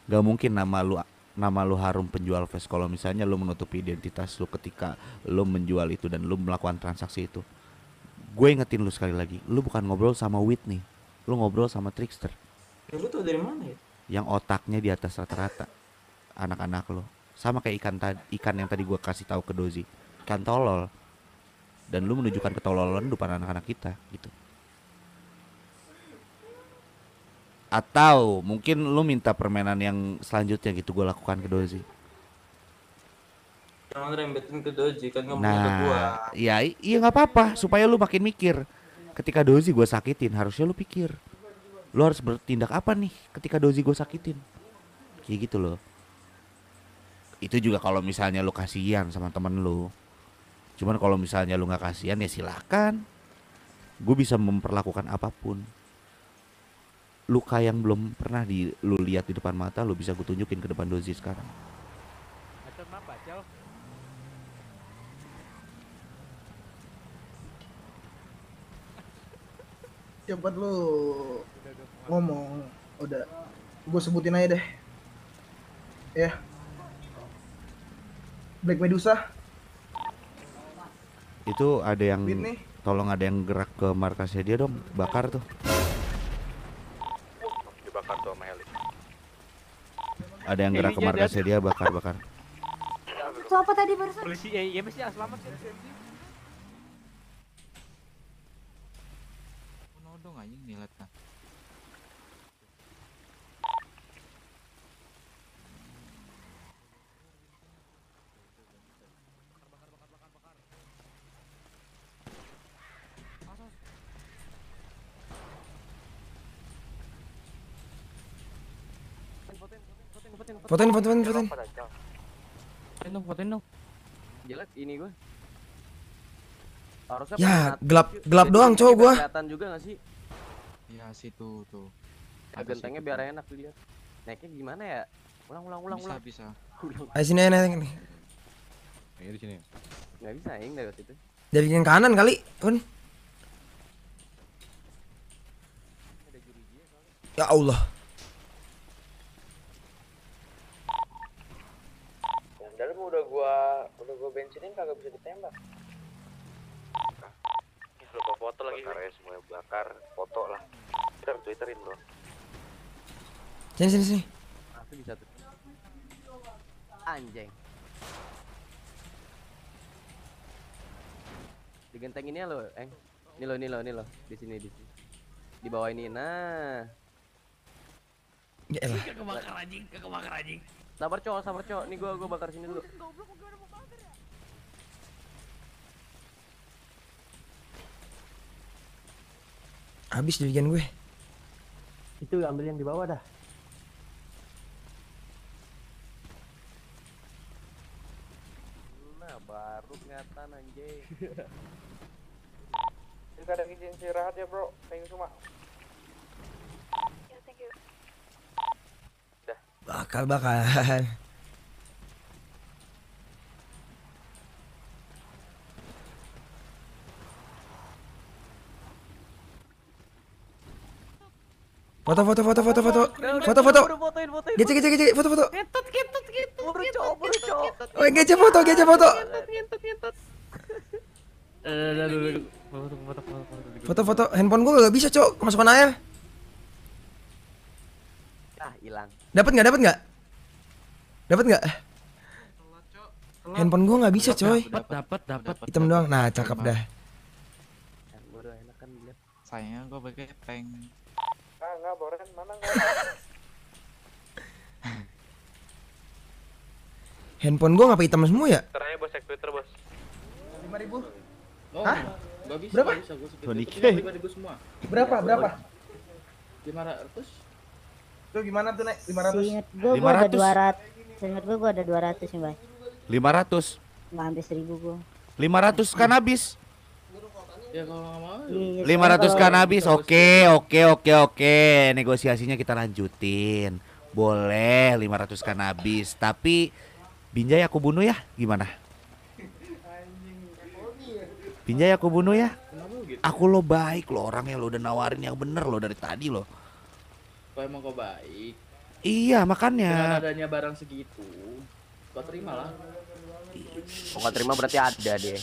Gak mungkin nama lu harum penjual vest kalau misalnya lu menutupi identitas lu ketika lu menjual itu dan lu melakukan transaksi itu. Gue ingetin lu sekali lagi, lu bukan ngobrol sama Whitney, lu ngobrol sama trickster Ya lu tau dari mana ya? yang otaknya di atas rata-rata anak-anak lo. Sama kayak ikan yang tadi gue kasih tahu ke Dozi, ikan tolol. Dan lu menunjukkan ketololan depan anak-anak kita gitu. Atau mungkin lu minta permainan yang selanjutnya gitu gue lakukan ke Dozi. Jangan rembetin ke Doji kan ngomongnya ke gua. Nah, ya iya nggak apa-apa supaya lu makin mikir. Ketika Dozi gue sakitin, harusnya lu pikir. Lu harus bertindak apa nih ketika Dozi gue sakitin? Kayak gitu loh. Itu juga kalau misalnya lu kasihan sama temen lu. Cuman kalau misalnya lu nggak kasihan ya silakan. Gue bisa memperlakukan apapun. Luka yang belum pernah lu lihat di depan mata, lu bisa gue tunjukin ke depan Dozi sekarang. Cepet lu ngomong, udah gue sebutin aja deh ya. Black Medusa, Itu ada yang Whitney. tolong ada yang gerak ke markasnya dia dong, bakar tuh. Dibakar tuh sama heli. Ada yang gerak ke markasnya dia, bakar. Itu apa tadi barusan? Polisi ya mesti selamat ya. Nodong anjing nilat nah. Fotoin. Fotoin dong. Jelek ini gue. Harusnya Ya, pakai gelap doang cowok gua. Kelihatan juga gak sih? Ya situ tuh. Gentengnya biar enak dilihat. Naiknya gimana ya? Ulang. Bisa. Ayo sini naik nih. Ini di sini. Nggak bisa yang dari situ. Dari yang kanan kali, Kun. Ya Allah. Yang dalam udah gua bensinin kagak bisa ditembak. Lupa foto lagi. Bakar ya semuanya bakar, foto lah. Twitterin bro. Sini. Itu bisa tuh. Anjing. Digentenginnya lo, Eng. Ini lo. Di sini. Di bawah ini. Nah. Ya elah. Kebakar anjing. Sabar cowok. Nih gua bakar sini dulu. Habis jadikan gue. Itu ambil yang di bawah dah. Nah, baru ngatan anjing. Kita ada izin istirahat ya, Bro. Thank you semua. Ya, thank you. Bakal. Foto. Fotoin. Gece, foto. Buru cowok. Oh, gece foto. Foto. Handphone gua gak bisa, Cok. Kemasukan air. Ah, hilang. Dapat nggak? Handphone gua nggak bisa, coy. Dapat. Hitam doang. Nah, cakep dah. Baru enak kan dilihat. Sayangnya gua pakai tank. Enggak, boren mana enggak. Handphone gua ngapa hitam semua ya? Caranya bos, cek Twitter bos. 5.000. Oh, Hah? Enggak bisa. Berapa? Gua sekitar 20K. 5.000 semua. Berapa? 500. Tuh gimana tuh, Nek? 500. Seingat gue ada 200. Seingat gue ada 200 nih, Bay. 500. Nggak hampir 1000 gue. 500 kan habis. Ya kalau nggak mau. Iya, 500 soalnya kan kalau- habis. Oke. Negosiasinya kita lanjutin. Boleh 500 kan habis. Tapi Binjai aku bunuh ya. Gimana? Binjai aku bunuh ya. Aku lo baik lo orangnya, lo udah nawarin yang bener lo dari tadi lo. Kok emang kau baik? Iya Dengan makanya. adanya barang segitu, gua terima lah. Kok nggak terima berarti ada deh.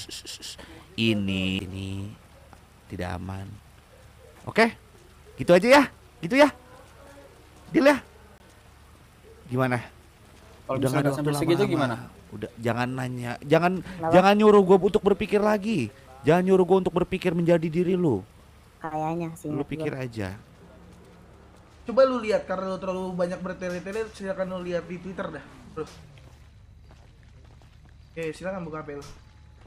Ini tidak aman. Oke, gitu aja ya, gitu ya. Deal ya. Gimana? Kalau Udah nggak ada misalnya sampai waktu segitu lama-lama. gimana? Udah, jangan nanya, jangan nyuruh gue untuk berpikir lagi. Jangan nyuruh gue untuk berpikir menjadi diri lu. Kayaknya sih. Lu pikir aja. Coba lu lihat karena lu terlalu banyak bertele-tele, silakan lu lihat di Twitter dah. Bro. Oke, silakan buka HP lu.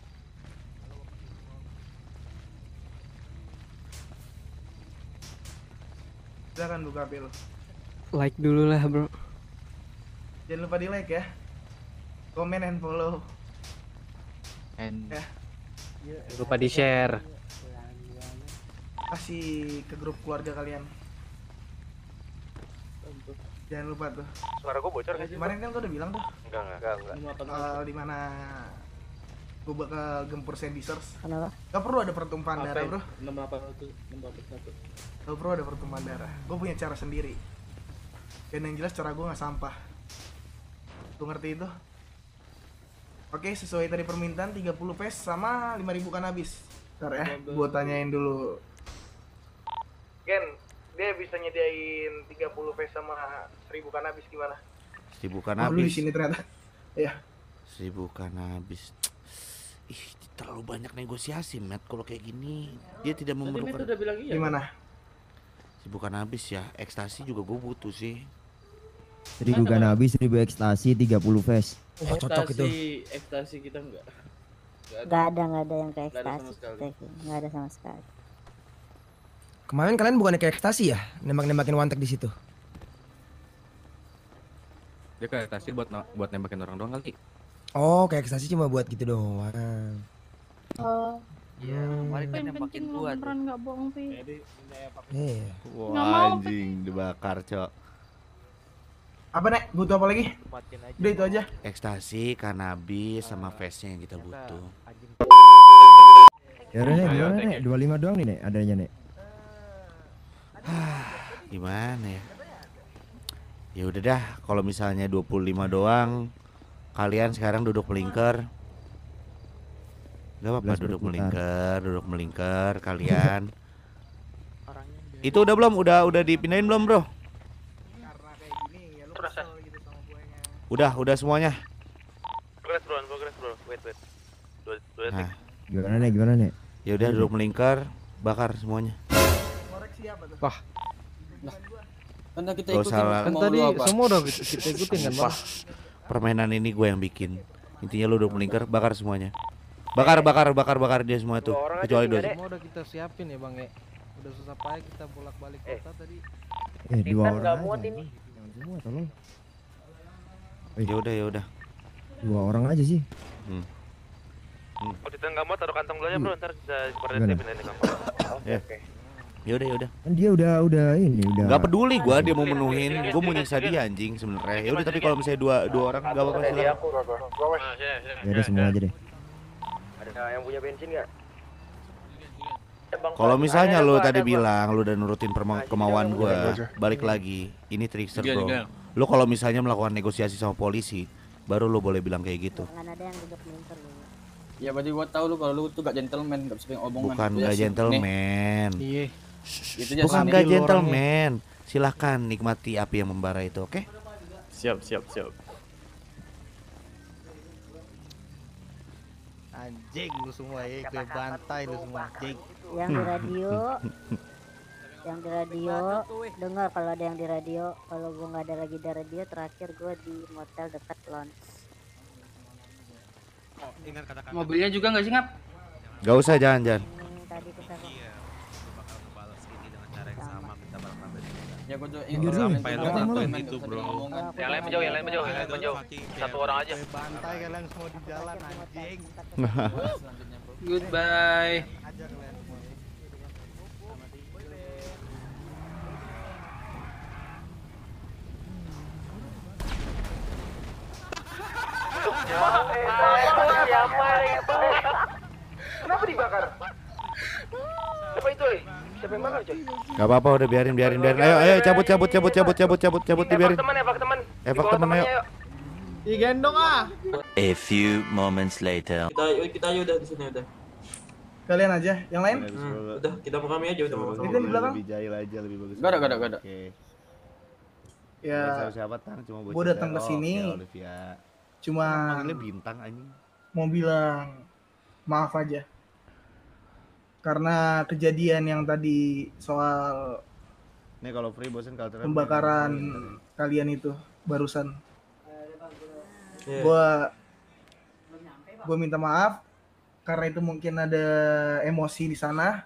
Silakan buka HP lu. Like dulu lah bro. Jangan lupa di like ya. Komen and follow. And Ya. Lupa di share. Kasih ke grup keluarga kalian. Jangan lupa tuh. Suara gue bocor gak sih? Kemarin kan gua udah bilang tuh Enggak. di mana gua bakal gempur Sandy Source. Kenapa? Gak perlu ada pertumpahan darah, Bro. 681. Gak perlu ada pertumpahan darah. Gua punya cara sendiri. Dan yang jelas cara gua nggak sampah. Lu ngerti itu? Oke, sesuai tadi permintaan 30 pes sama 5.000 kanabis. Bentar ya, gua tanyain dulu. Gen, dia bisa nyediain 30 pes sama 1.000 kanabis gimana? 1000 Oh, lu di kanabis. sini ternyata. Iya. 1000 kanabis. Ih, terlalu banyak negosiasi, Matt. Kalau kayak gini, dia tidak Tadi Matt memerlukan udah bilang iya. Gimana? 1000 kanabis ya. Ekstasi juga gue butuh sih. 1000 kanabis, 1000 ekstasi, 30 fest. Oh, cocok itu. Ekstasi kita enggak. Nggak ada yang kayak Nggak ada sama ekstasi. sekali. Nggak ada sama sekali. Kemarin kalian bukannya kayak ekstasi ya? Nembak-nembakin wantek di situ. Dia kayak ekstasi buat nembakin orang doang kali. Oh, kayak ekstasi cuma buat gitu doang. Oh. Iya, kemarin kan nembakin gua tuh. Nggak bohong sih. Iya. Wah, Nggak mau, anjing, dibakar, Cok. Apa, Nek? Butuh apa lagi? Udah itu aja. Ekstasi, kanabis, sama face-nya yang kita butuh. Ya udah nih, gimana nih? 25 doang nih nek, adanya nek. Gimana ya? Ya udah dah, kalau misalnya 25 doang, kalian sekarang duduk melingkar. Gak apa-apa, 11 duduk berputar. melingkar kalian. Itu udah belum? Udah dipindahin belum, Bro? Karena kayak gini ya lu Udah, kesel gitu sama guanya. Udah semuanya. Progress bro. Wait. Dua Nah, Gimana nek? ya udah duduk melingkar, bakar semuanya. Koreksi apa tuh? Wah. Karena kita Gak ikutin usah Kan mau tadi lu apa. semua udah kita ikutin kan bang. Permainan ini gue yang bikin. Intinya lu duduk melingkar, bakar semuanya. Bakar dia semua tuh. Kecuali Dozi. Semua udah kita siapin ya bang ya. Udah susah payah kita bolak-balik kota tadi. 2 orang aja. Jangan semua tolong. Ya udah. 2 orang aja sih. Kalau Titan nggak mau taruh kantong dulu aja bro, ntar bisa Gimana? pindahin ke kamar. Ya udah. Kan dia udah ini udah. Gak peduli gua dia mau menuhin, gua mau nyiksa dia anjing sebenarnya. Ya udah tapi kalau misalnya dua orang gak apa-apa silakan. Ya udah semua aja deh. Ada yang punya bensin nggak? Kalau misalnya lu tadi bilang lu udah nurutin kemauan gua, balik lagi. Ini trickster bro. Lu kalau misalnya melakukan negosiasi sama polisi, baru lu boleh bilang kayak gitu. Jangan ada yang duduk melingkar dulu. Ya berarti gua tahu lu kalau lu tuh gak gentleman, gak bisa pengen omongan. Bukan Lu ya gak sih. gentleman. Iya. Nih, gitu aja Bukan sih. gak gentleman. Silahkan nikmati api yang membara itu, oke? Siap. Anjing lu semua ya, gue bantai lu semua anjing. Yang di radio, dengar kalau ada yang di radio. Kalau gua nggak ada lagi di radio, terakhir gua di motel dekat lounge. Mobilnya juga nggak sih ngap? Gak usah jangan. Tadi kita Ya gua tuh Minggir dulu. itu bro. Yang lain menjauh. Satu orang aja. Bantai kalian semua di jalan anjing. Goodbye. Ajar kalian semua. Kenapa dibakar? Apa itu? Siapa yang bakar, coy? Gak apa-apa, udah biarin. Ayo cabut dibiarin. Evak teman. Evak teman ayo. Digendong ah. A few moments later. Kita aja udah di sini udah. Kalian aja, yang lain? Udah, kita mau kami aja udah mau. Itu di belakang? Lebih jahil aja lebih bagus. Gak ada. Oke. Ya, Siapa Tang cuma gue datang ke sini. Olivia. Cuma Panggilnya Bintang anjing. mau bilang maaf aja. Karena kejadian yang tadi soal Nih kalau free bosen culture pembakaran kalian itu barusan. Yeah. Gua minta maaf karena itu mungkin ada emosi di sana.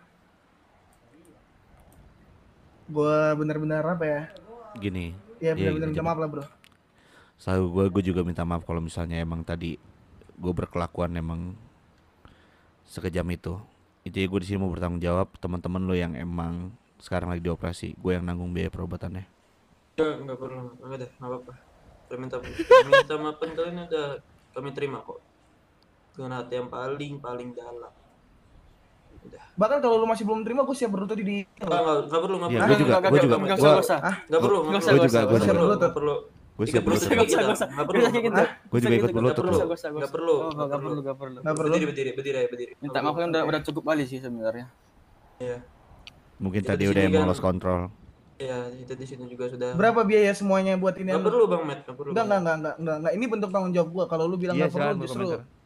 Gua benar-benar apa ya? Gini. Ya benar-benar minta maaf lah, Bro. Selalu gue juga minta maaf kalau misalnya emang tadi gue berkelakuan emang sekejam itu. Intinya gue di sini mau bertanggung jawab teman-teman lo yang emang sekarang lagi dioperasi. Gue yang nanggung biaya perobatannya. Enggak perlu, enggak apa-apa. Minta maaf kalian udah kami terima kok. Dengan hati yang paling dalam. Udah. Bahkan kalau lu masih belum terima, gue siap berlutut di. Enggak perlu. Iya, gue juga. Enggak perlu. Gue siap berlutut. Enggak juga ikut berlutut. Enggak perlu. Berdiri. Minta maaf kan udah cukup kali sih sebenarnya. Iya. Mungkin tadi udah emang lost control. Iya, itu di sini juga sudah. Berapa biaya semuanya buat ini? Enggak perlu Bang Matt, enggak perlu. Enggak. Ini bentuk tanggung jawab gua. Kalau lu bilang enggak perlu justru.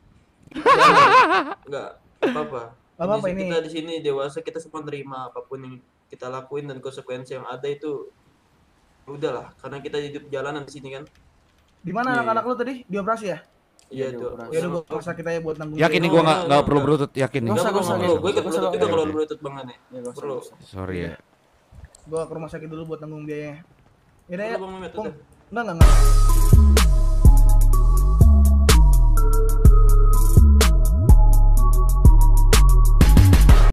Enggak apa-apa. Apa ini? Kita di sini dewasa, kita semua terima apapun yang kita lakuin dan konsekuensi yang ada itu udahlah, karena kita hidup jalanan di sini kan. Di mana anak-anak lu tadi? Dioperasi ya? Iya itu. Ya udah gua sakit aja buat nanggung. Yakin nih gue nggak perlu berlutut, yakin nih. Enggak perlu. Gue ikut berlutut juga kalau berlutut Bang Ane. Perlu. Sorry ya. Gua ke rumah sakit dulu buat nanggung biayanya. Ya udah ya. Enggak. Enggak.